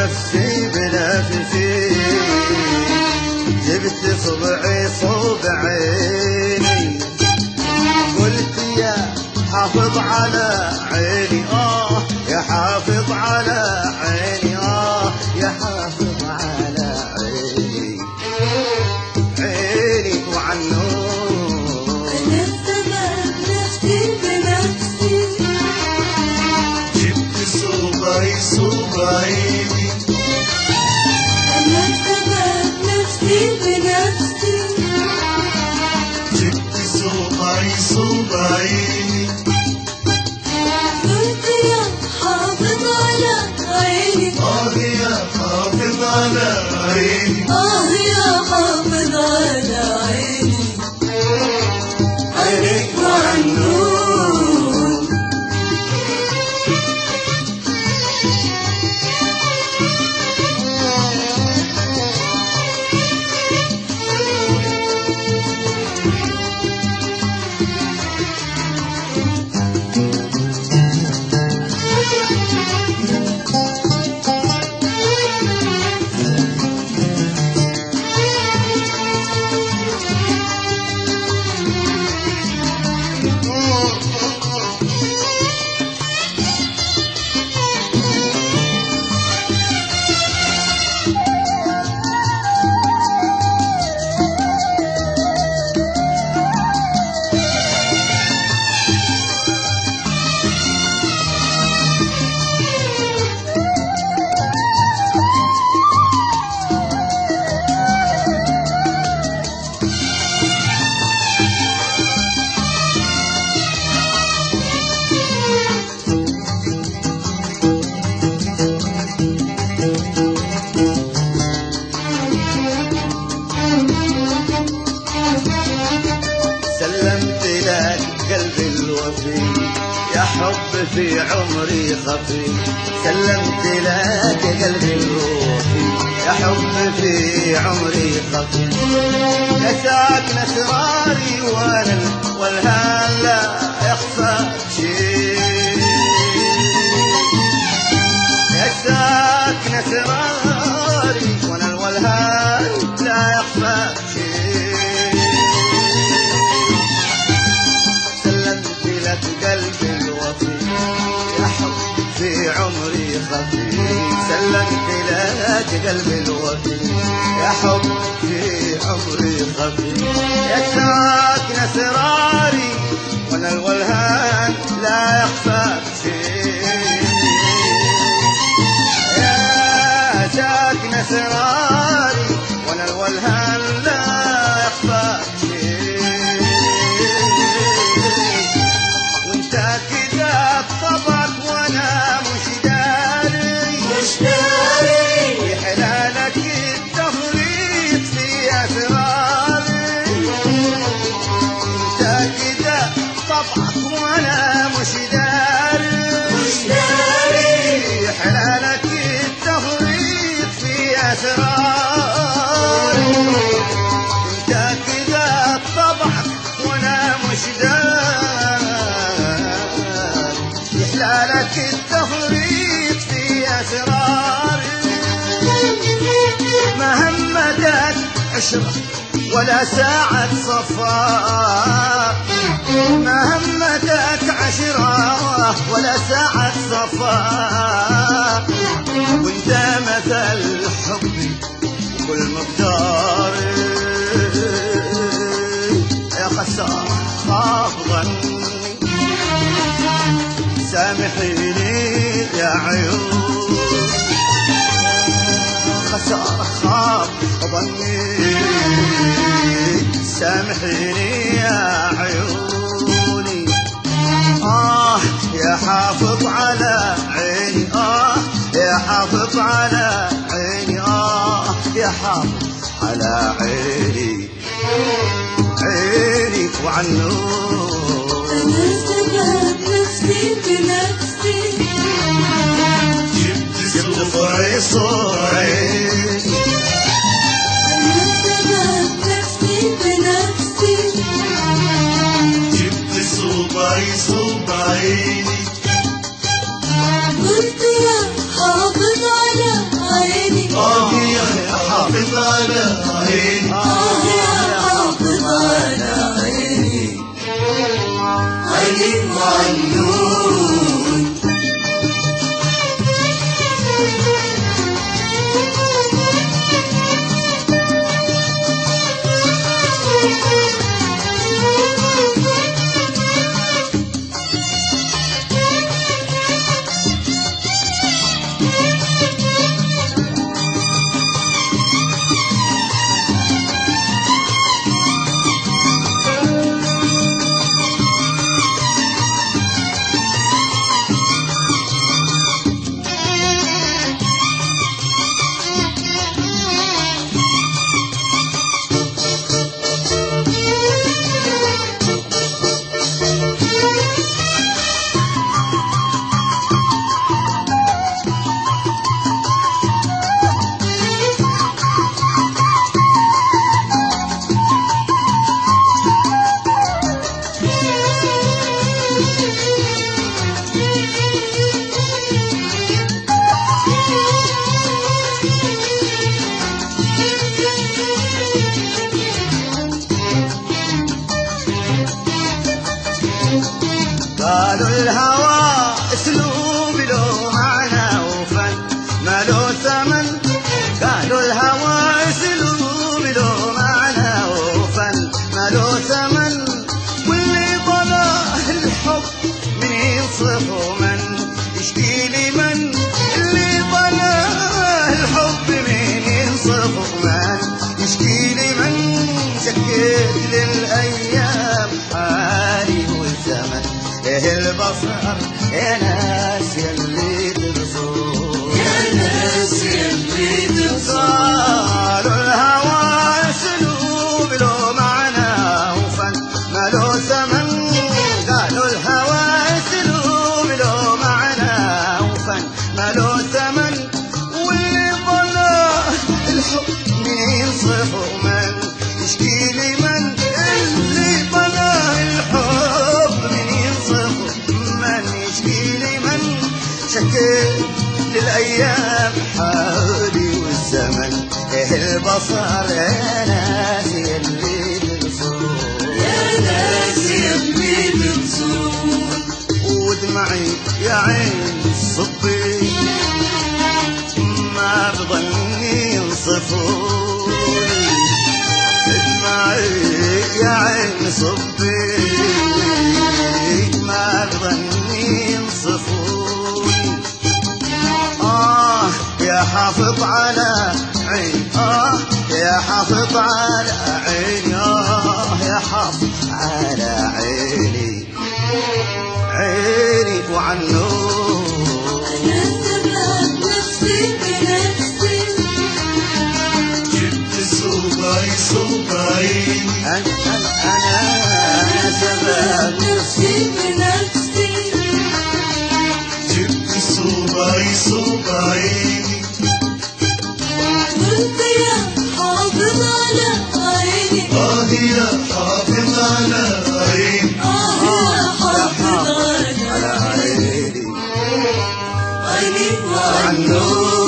نفسي بنفسي، جبت صبعي صوب عيني، قلت يا حافظ على عيني يا حافظ على عيني يا حافظ على عيني، عيني وعنون. أنا السبب نفسي بنفسي، جبت صوبعي صوب عيني، أنا السبب نفسي بنفسي، جبت صوبعي صوب عيني، قلت يا حافظ على عيني، يا حافظ على عيني، يا حافظ على عيني، عيني وعنون. سلمت لك قلبي الوفي يا حب في عمري خفي، سلمت لك قلبي الوفي يا حب في عمري خفي، يا ساكن اسراري وانا والهان لا يخفى شيء، يا ساكن اسراري وانا والهان لا يخفى شيء، سلمت لك قلبي الوفي يا حب في عمري خفي، سلمت لك قلبي الوفي يا حب في عمري خفي، يا ساكن اسراري وانا الولهان لا يخفى شيء، يا ساكن اسراري وانا الولهان لا يخفى شيء، وانت كذا بطبعك وانا مش داري، مش داري في حلالك التفريط في اسراري، انت كذا طبعك وانا مش داري، مش داري في حلالك التفريط في اسراري، انت كذا طبعك وانا مش داري، يحلالك التفريط في اسراري، ما همتك عشرة ولا ساعة صفاء، ما همتك عشرة ولا ساعة صفاء، وانت مثل حبي وكل مقداري، يا خسارة خاف ظني سامحيني يا عيون، خسارة خاف ظني سامحيني يا عيوني، يا حافظ على عيني يا حافظ على عيني يا حافظ على عيني، عيني وعنون. أنا السبب نفسي بنفسي، جبت صبعي صوب عيني، أنا السبب نفسي بنفسي، جبت صبعي صوب عيني، قلت يا حافظ على على عيني يا حافظ على عيني عيني وعنون. قالوا الهوى اسلوب له معنى وفن ما له ثمن. قالوا الهوى اسلوب له معنى وفن ما له ثمن. واللي ضله الحب من ينصفه من يشكي لي من. اللي ضله الحب من ينصفه من يشكي لي من. شكيت للايام حالي والزمن ايه البصر يا ناس يلي تبصرون. يا ناس يلي تبصرون. قالوا الهوى اسلوب له معنى وفن ما له ثمن. قالوا الهوى اسلوب له معنى وفن ما له ثمن. واللي ضله الحب من ينصفه من يشكي لي من. اللي ضله الحب من ينصفه من يشكي لي من. شكيت للأيام حالي والزمن ايه البصر يا ناس يلي تبصرون. يا ناس يلي تبصرون. ودمعي يا عين صبي ما بظني ينصفون. دمعي يا عين صبي ما بظني ينصفون. يا حافظ على عين يا حافظ على عيني يا حافظ على عيني عيني وعنون. أنا سبب نفسي بنفسي. جبت صوبعي صوبعي أنا سبب نفسي بنفسي. جبت صوبعي صوبعي. وانت يا حافظ على عيني. يا حافظ على عيني يا حافظ على على عيني عيني وعنون. وعنون.